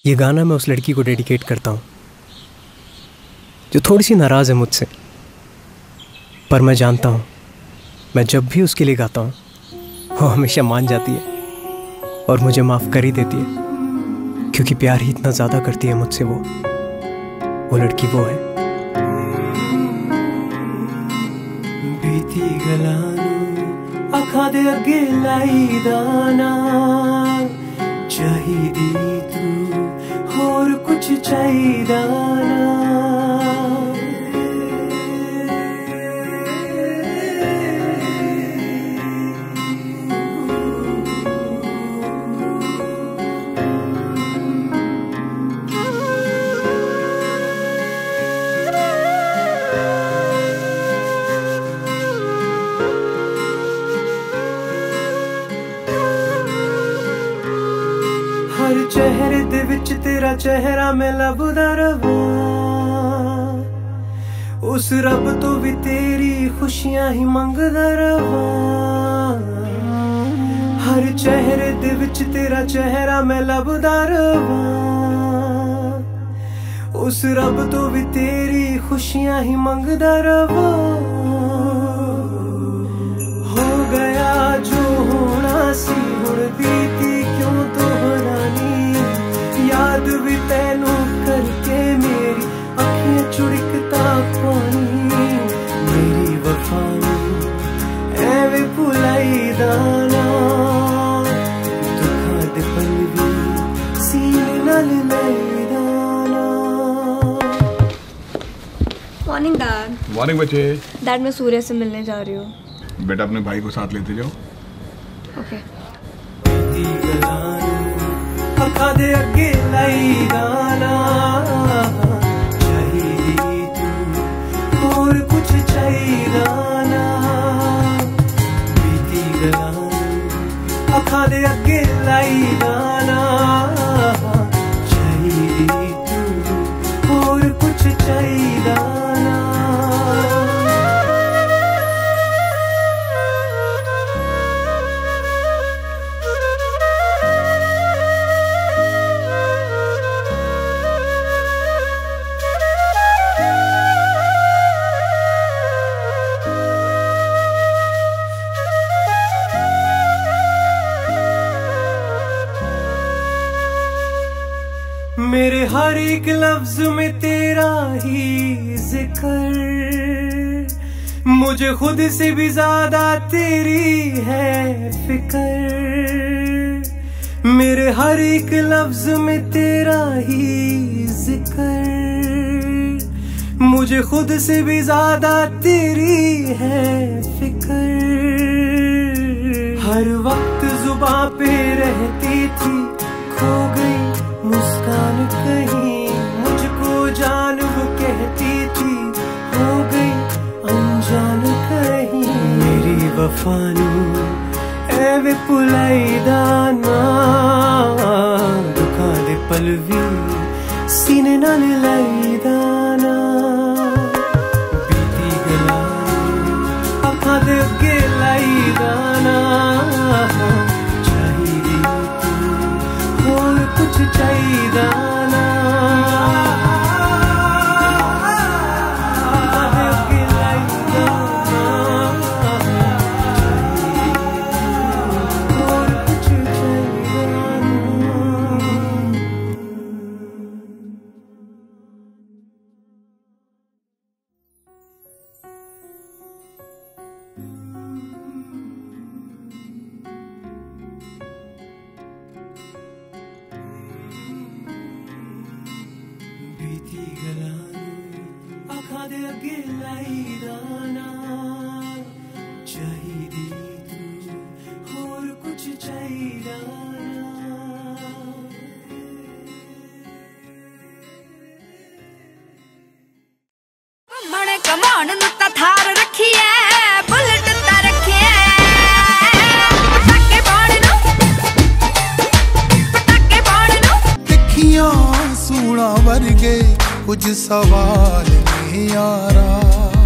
ये गाना मैं उस लड़की को डेडिकेट करता हूँ जो थोड़ी सी नाराज़ है मुझसे, पर मैं जानता हूँ मैं जब भी उसके लिए गाता हूँ वो हमेशा मान जाती है और मुझे माफ़ कर ही देती है, क्योंकि प्यार ही इतना ज़्यादा करती है मुझसे वो लड़की वो है। बीती गलानू अखा दे अगे लाई दाना, चाहिदी तू होर कुछ चाहिदा ना। हर चेहरे दे विच तेरा चेहरा मैं लभदा रवा, उस रब तो भी तेरी खुशियां ही मंगदा रवा। हर चेहरे दे विच तेरा चेहरा मैं लभदा रवा, उस रब तो भी तेरी खुशियां ही मंगदा रवा। हो गया जो होना सी हुण बीती क्यों दोहरानी, याद भी तैनू करके मेरी अखियां चुड़कता पानी। मेरी वफा एवे भुलाई दाना, दुखा दे पल भी सीने नाल लाई दाना। Morning dad. मॉर्निंग बच्चे। डैड मैं सूर्य से मिलने जा रही हूँ। बेटा अपने भाई को साथ लेते जाओ। ओके। अखा दे अगे लाई दाना, चाहिदी तू होर कुछ चाहिदा ना। बीती गलानू अखा दे अगे लाई दाना, चाहिदी तू होर कुछ चाहिदा ना। मेरे हर एक लफ्ज में तेरा ही जिक्र, मुझे खुद से भी ज्यादा तेरी है फिक्र। मेरे हर एक लफ्ज में तेरा ही जिक्र, मुझे खुद से भी ज्यादा तेरी है फिक्र। हर वक्त जुबां पे रहती थी, खो गई मुस्कान कहीं, मुझको जान वो कहती थी, हो गई अनजान कहीं। मेरी वफा नू एवे भुलाई दाना, दुखा दे पल भी सीने नाल लाई दाना। बीती गलानू अखा दे अगे लाई दाना, चाहिदी तू होर कुछ चाहिदा ना। बीती गलानू अखा दे अगे लाई दाना, चाहिदी तू होर कुछ चाहिदा ना। मने कमान नु ता थार रखी है, बुलेट ता रखी है। पटाके बाण तिखियां सूला वर्गे कुछ सवाल ने यारा।